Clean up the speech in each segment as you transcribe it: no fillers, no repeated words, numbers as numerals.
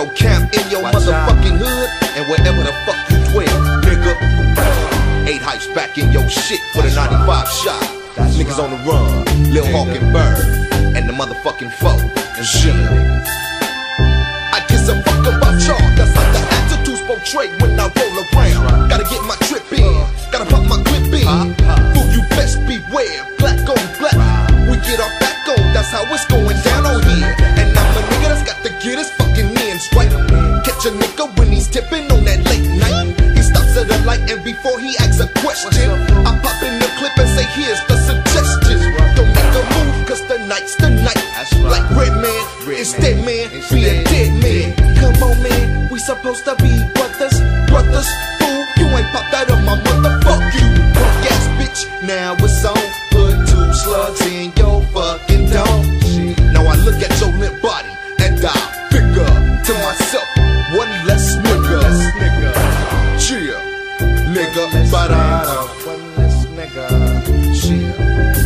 your camp, in your motherfucking hood, and wherever the fuck you dwell, nigga. 8 Hypes back in your shit for the 95 shot. Niggas on the run, Lil Hawk and Bird, and the motherfucking foe, and shit. I guess a fuck about y'all, that's how the attitude's portrayed when I roll around. Gotta get my trip in, gotta pop my clip in. Fool, you best beware, black on black. We get our back on, that's how it's going down on here. And I'm a nigga that's got to get his fucking ends right. Catch a nigga when he's tipping on that late night. He stops at a light and before he asks a question, I pop in the clip and say here's the suggestion. Don't make a move cause the night's the night. Like Redman, instead man, be a dead man. Come on man, we supposed to be brothers. Brothers, fool, you ain't popped out of my motherfuck you punk ass bitch. Now it's on, put 2 slugs in your fucking dome. Now I look at your limp body and I figure to myself, one less nigga. Chill, nigga, ba-da-da. One less nigga. Chill.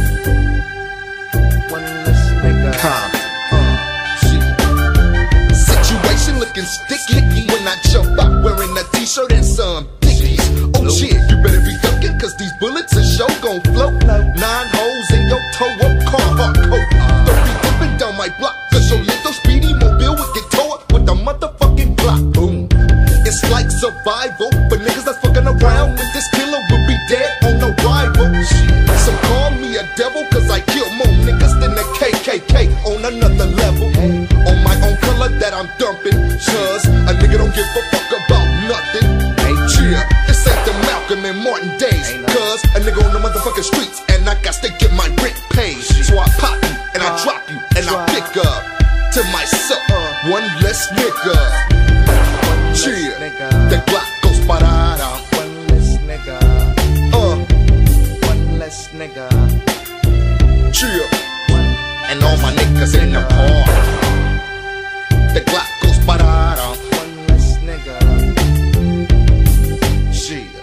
One less nigga. Situation looking sticky when I jump out wearing a t-shirt and some dickies. Oh shit, you better be ducking cause these bullets are sure gon' float. 9 holes in your toe up Carhartt coat. Don't be dipping down my block cause your little speedy mobile would get tore up with a motherfucking Glock. Boom. It's like survival, but niggas that's fucking around with this killer will be dead on arrival. So call me a devil cause I kill more niggas than the KKK on another level. On my own color that I'm dumping, cause a nigga don't give a fuck about nothing. Cheer, this ain't the Malcolm and Martin days, cause a nigga on the motherfucking streets and I got to get my rent paid. So I pop you and I drop you and I pick up to myself one less nigga. Cheer, the Glock goes ba-da-da. One less nigga. One less nigga. Chill, and all my niggas in the party. The Glock goes ba-da-da. One less nigga. Chill.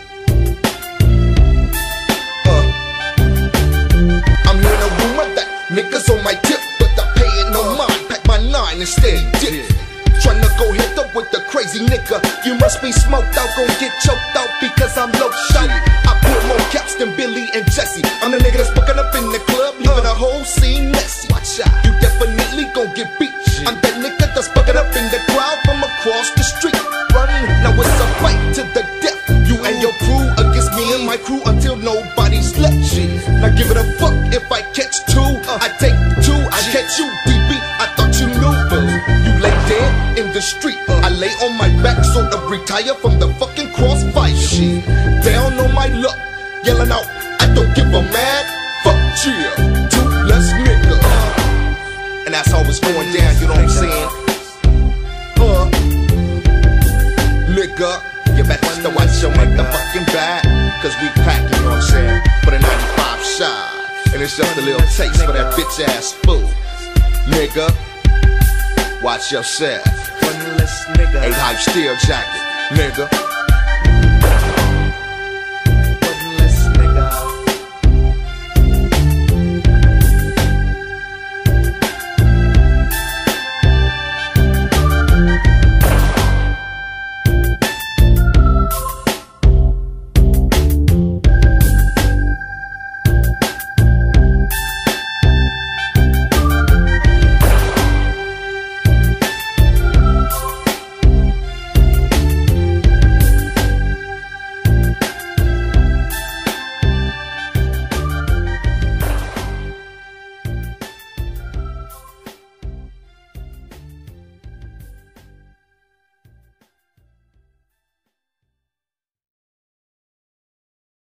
I'm hearing a rumor that niggas on my tip, but I pay it no mind. Pack my 9 instead, dip. Tryna go hit up with the crazy nigga. You must be smoked out, gon' get choked out because I'm low shot. I pull more caps than Billy and Jesse. I'm the nigga that's fucking up in the club, leaving the whole scene messy. Watch out, you definitely gon' get beat. I'm that nigga that's fucking up in the crowd from across the street. Run, now it's a fight to the death. You and your crew against me and my crew until nobody's left. Now give it a fuck if I catch 2. I take 2, I catch you, DB. I thought you knew, you lay dead in the street. I lay on my back, sort of retire from the fucking crossfire. Down on my luck, yelling out, I don't give a mad fuck. Cheer, 2 less nigga. And that's how it's going down, you know what I'm saying? Nigga, you better still watch your motherfucking back, cause we pack, you know what I'm saying? For the 95 shot. And it's just a little taste for that bitch ass fool. Nigga, watch yourself. One less nigga. 8 Hypes steel jacket, nigga.